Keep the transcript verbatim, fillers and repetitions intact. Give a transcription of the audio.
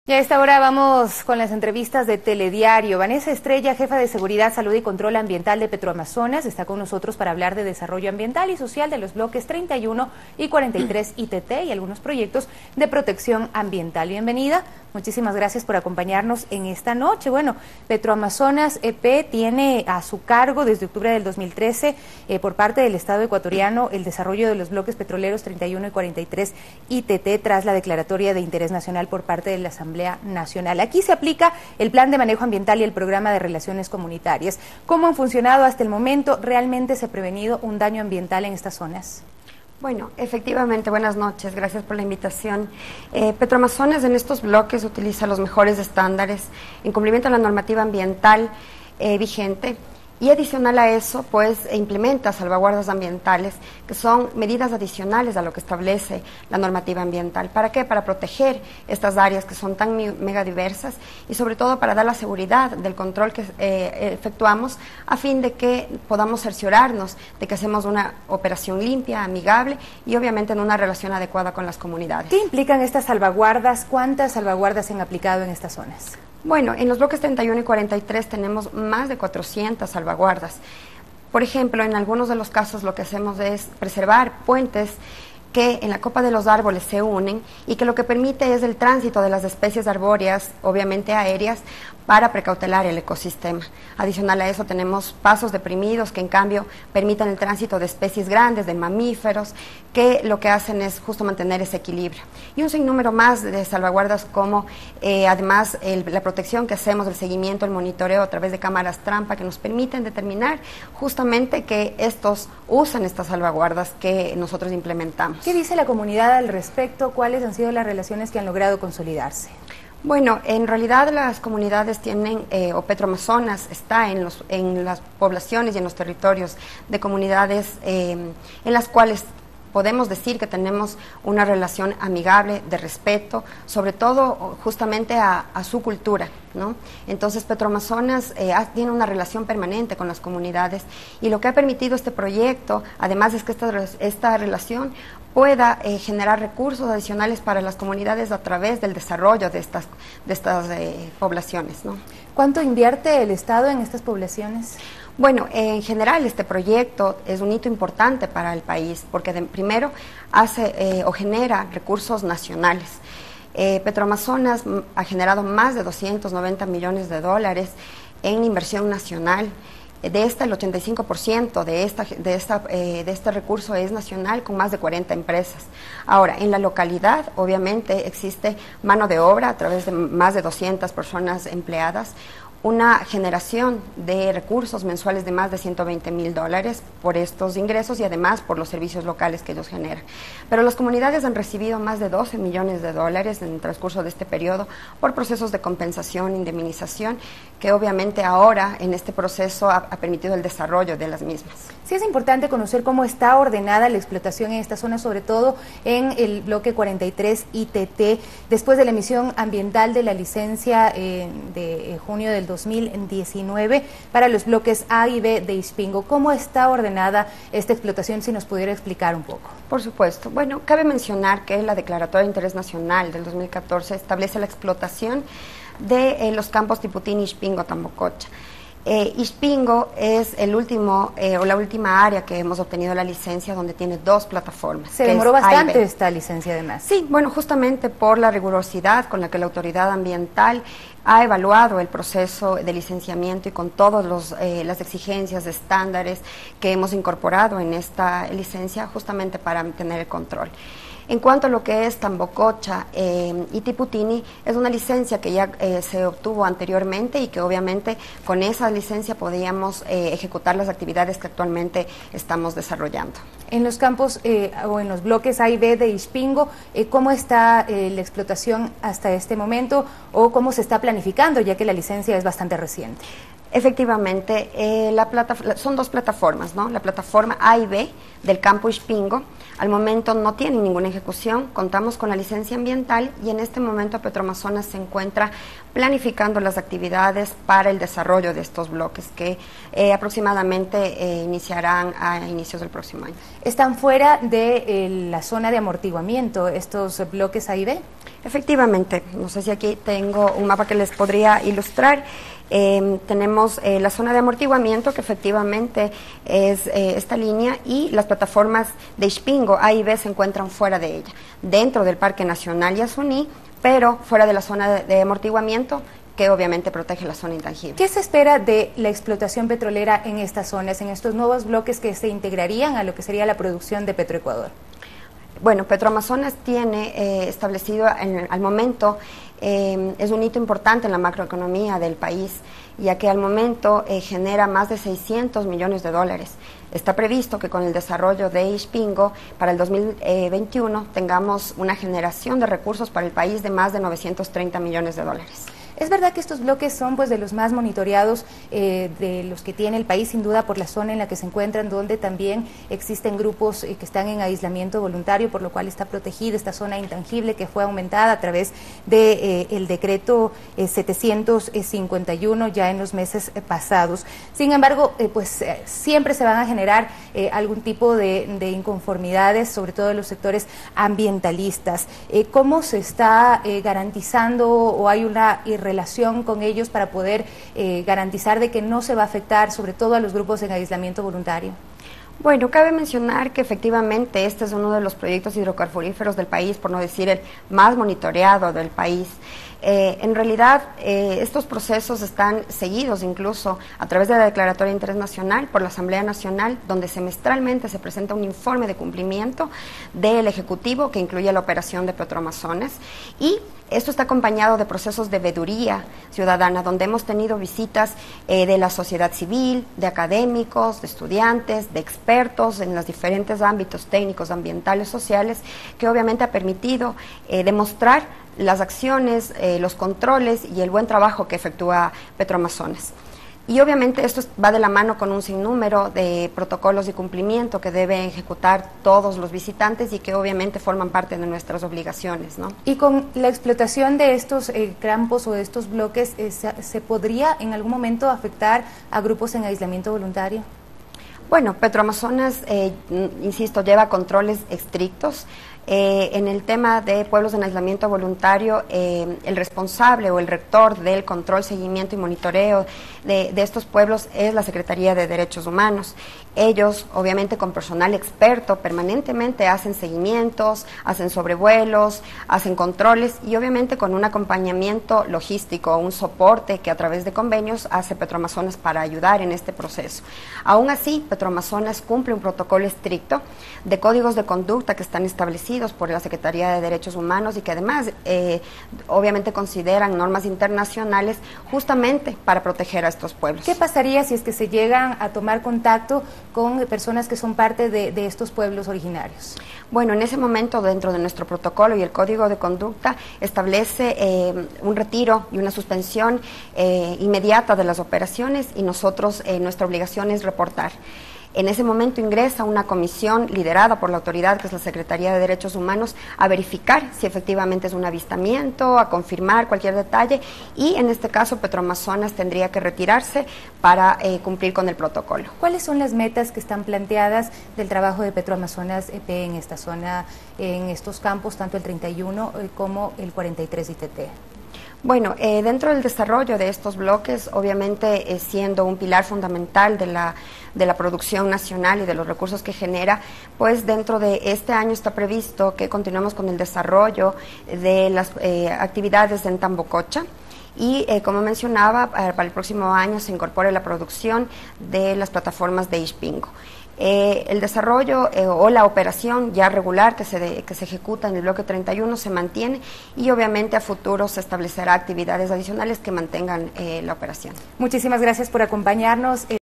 Y a esta hora vamos con las entrevistas de Telediario. Vanessa Estrella, jefa de Seguridad, Salud y Control Ambiental de Petroamazonas, está con nosotros para hablar de desarrollo ambiental y social de los bloques treinta y uno y cuarenta y tres I T T y algunos proyectos de protección ambiental. Bienvenida, muchísimas gracias por acompañarnos en esta noche. Bueno, Petroamazonas E P tiene a su cargo desde octubre del dos mil trece eh, por parte del Estado ecuatoriano el desarrollo de los bloques petroleros treinta y uno y cuarenta y tres I T T tras la declaratoria de interés nacional por parte de la Asamblea Nacional. Aquí se aplica el Plan de Manejo Ambiental y el Programa de Relaciones Comunitarias. ¿Cómo han funcionado hasta el momento? ¿Realmente se ha prevenido un daño ambiental en estas zonas? Bueno, efectivamente, buenas noches, gracias por la invitación. Eh, Petroamazonas en estos bloques utiliza los mejores estándares en cumplimiento a la normativa ambiental eh, vigente. Y adicional a eso, pues, implementa salvaguardas ambientales, que son medidas adicionales a lo que establece la normativa ambiental. ¿Para qué? Para proteger estas áreas que son tan mega diversas y sobre todo para dar la seguridad del control que eh, efectuamos a fin de que podamos cerciorarnos de que hacemos una operación limpia, amigable y obviamente en una relación adecuada con las comunidades. ¿Qué implican estas salvaguardas? ¿Cuántas salvaguardas se han aplicado en estas zonas? Bueno, en los bloques treinta y uno y cuarenta y tres tenemos más de cuatrocientas salvaguardas. Por ejemplo, en algunos de los casos lo que hacemos es preservar puentes que en la copa de los árboles se unen y que lo que permite es el tránsito de las especies arbóreas, obviamente aéreas, para precautelar el ecosistema. Adicional a eso tenemos pasos deprimidos que en cambio permiten el tránsito de especies grandes, de mamíferos, que lo que hacen es justo mantener ese equilibrio. Y un sinnúmero más de salvaguardas como eh, además el, la protección que hacemos, el seguimiento, el monitoreo a través de cámaras trampa que nos permiten determinar justamente que estos usan estas salvaguardas que nosotros implementamos. ¿Qué dice la comunidad al respecto? ¿Cuáles han sido las relaciones que han logrado consolidarse? Bueno, en realidad las comunidades tienen, eh, o Petroamazonas está en, los, en las poblaciones y en los territorios de comunidades eh, en las cuales podemos decir que tenemos una relación amigable, de respeto, sobre todo justamente a, a su cultura, ¿no? Entonces Petroamazonas eh, tiene una relación permanente con las comunidades y lo que ha permitido este proyecto, además es que esta, esta relación pueda eh, generar recursos adicionales para las comunidades a través del desarrollo de estas, de estas eh, poblaciones, ¿no? ¿Cuánto invierte el Estado en estas poblaciones? Bueno, en general este proyecto es un hito importante para el país porque de, primero hace eh, o genera recursos nacionales. Eh, Petroamazonas ha generado más de doscientos noventa millones de dólares en inversión nacional. De esta, el ochenta y cinco por ciento de, esta, de, esta, eh, de este recurso es nacional con más de cuarenta empresas. Ahora, en la localidad, obviamente, existe mano de obra a través de más de doscientas personas empleadas, una generación de recursos mensuales de más de ciento veinte mil dólares por estos ingresos y además por los servicios locales que ellos generan. Pero las comunidades han recibido más de doce millones de dólares en el transcurso de este periodo por procesos de compensación, indemnización, que obviamente ahora en este proceso ha, ha permitido el desarrollo de las mismas. Sí, es importante conocer cómo está ordenada la explotación en esta zona, sobre todo en el bloque cuarenta y tres I T T, después de la emisión ambiental de la licencia eh, de eh, junio del dos mil diecinueve para los bloques A y B de Ispingo. ¿Cómo está ordenada esta explotación? Si nos pudiera explicar un poco. Por supuesto. Bueno, cabe mencionar que la Declaratoria de Interés Nacional del dos mil catorce establece la explotación de eh, los campos Tiputini, Ispingo, Tambococha. Eh, Ispingo es el último eh, o la última área que hemos obtenido la licencia donde tiene dos plataformas. Se demoró bastante esta licencia además. Sí, bueno, justamente por la rigurosidad con la que la autoridad ambiental ha evaluado el proceso de licenciamiento y con todas eh, las exigencias, estándares que hemos incorporado en esta licencia justamente para tener el control. En cuanto a lo que es Tambococha eh, y Tiputini, es una licencia que ya eh, se obtuvo anteriormente y que obviamente con esa licencia podíamos eh, ejecutar las actividades que actualmente estamos desarrollando. En los campos eh, o en los bloques A y B de Ispingo, eh, ¿cómo está eh, la explotación hasta este momento o cómo se está planificando, ya que la licencia es bastante reciente? Efectivamente, eh, la plata, son dos plataformas, ¿no? La plataforma A y B del campo Ispingo, al momento no tienen ninguna ejecución, contamos con la licencia ambiental y en este momento Petroamazonas se encuentra planificando las actividades para el desarrollo de estos bloques que eh, aproximadamente eh, iniciarán a inicios del próximo año. ¿Están fuera de eh, la zona de amortiguamiento estos bloques A y B? Efectivamente, no sé si aquí tengo un mapa que les podría ilustrar. Eh, tenemos eh, la zona de amortiguamiento, que efectivamente es eh, esta línea, y las plataformas de Ixpingo, A y B, se encuentran fuera de ella, dentro del Parque Nacional Yasuní, pero fuera de la zona de, de amortiguamiento, que obviamente protege la zona intangible. ¿Qué se espera de la explotación petrolera en estas zonas, en estos nuevos bloques que se integrarían a lo que sería la producción de Petroecuador? Bueno, Petroamazonas tiene eh, establecido en, al momento, eh, es un hito importante en la macroeconomía del país, ya que al momento eh, genera más de seiscientos millones de dólares. Está previsto que con el desarrollo de Ixpingo, para el dos mil veintiuno, tengamos una generación de recursos para el país de más de novecientos treinta millones de dólares. Es verdad que estos bloques son pues de los más monitoreados, eh, de los que tiene el país, sin duda, por la zona en la que se encuentran, donde también existen grupos eh, que están en aislamiento voluntario, por lo cual está protegida esta zona intangible, que fue aumentada a través del de, eh, decreto eh, setecientos cincuenta y uno ya en los meses eh, pasados. Sin embargo, eh, pues eh, siempre se van a generar eh, algún tipo de, de inconformidades, sobre todo en los sectores ambientalistas. Eh, ¿Cómo se está eh, garantizando, o hay una irregularidad relación con ellos para poder eh, garantizar de que no se va a afectar sobre todo a los grupos en aislamiento voluntario? Bueno, cabe mencionar que efectivamente este es uno de los proyectos hidrocarburíferos del país, por no decir el más monitoreado del país. Eh, en realidad, eh, estos procesos están seguidos incluso a través de la Declaratoria de Interés Nacional por la Asamblea Nacional, donde semestralmente se presenta un informe de cumplimiento del Ejecutivo que incluye la operación de Petroamazonas, y esto está acompañado de procesos de veeduría ciudadana, donde hemos tenido visitas eh, de la sociedad civil, de académicos, de estudiantes, de expertos en los diferentes ámbitos técnicos, ambientales, sociales, que obviamente ha permitido eh, demostrar las acciones, eh, los controles y el buen trabajo que efectúa Petroamazonas. Y obviamente esto va de la mano con un sinnúmero de protocolos de cumplimiento que deben ejecutar todos los visitantes y que obviamente forman parte de nuestras obligaciones, ¿no? Y con la explotación de estos eh, campos o de estos bloques, eh, se, ¿se podría en algún momento afectar a grupos en aislamiento voluntario? Bueno, Petroamazonas, eh, insisto, lleva controles estrictos. Eh, en el tema de pueblos en aislamiento voluntario, eh, el responsable o el rector del control, seguimiento y monitoreo de, de estos pueblos es la Secretaría de Derechos Humanos. Ellos, obviamente con personal experto, permanentemente hacen seguimientos, hacen sobrevuelos, hacen controles y obviamente con un acompañamiento logístico, un soporte que a través de convenios hace Petroamazonas para ayudar en este proceso. Aún así, Petroamazonas cumple un protocolo estricto de códigos de conducta que están establecidos por la Secretaría de Derechos Humanos y que además eh, obviamente consideran normas internacionales justamente para proteger a estos pueblos. ¿Qué pasaría si es que se llegan a tomar contacto con personas que son parte de, de estos pueblos originarios? Bueno, en ese momento, dentro de nuestro protocolo y el código de conducta, establece eh, un retiro y una suspensión eh, inmediata de las operaciones, y nosotros, eh, nuestra obligación es reportar. En ese momento ingresa una comisión liderada por la autoridad, que es la Secretaría de Derechos Humanos, a verificar si efectivamente es un avistamiento, a confirmar cualquier detalle, y en este caso Petroamazonas tendría que retirarse para eh, cumplir con el protocolo. ¿Cuáles son las metas que están planteadas del trabajo de Petroamazonas E P en esta zona, en estos campos, tanto el treinta y uno como el cuarenta y tres I T T? Bueno, eh, dentro del desarrollo de estos bloques, obviamente eh, siendo un pilar fundamental de la, de la producción nacional y de los recursos que genera, pues dentro de este año está previsto que continuemos con el desarrollo de las eh, actividades en Tambococha. Y eh, como mencionaba, para, para el próximo año se incorpore la producción de las plataformas de Ixpingo. Eh, el desarrollo eh, o la operación ya regular que se, de, que se ejecuta en el bloque treinta y uno se mantiene, y obviamente a futuro se establecerá actividades adicionales que mantengan eh, la operación. Muchísimas gracias por acompañarnos.